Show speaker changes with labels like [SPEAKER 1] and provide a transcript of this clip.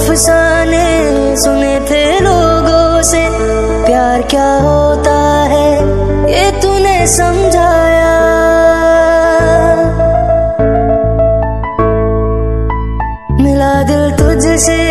[SPEAKER 1] अफसाने सुने थे लोगों से, प्यार क्या होता है ये तूने समझाया। मिला दिल तुझसे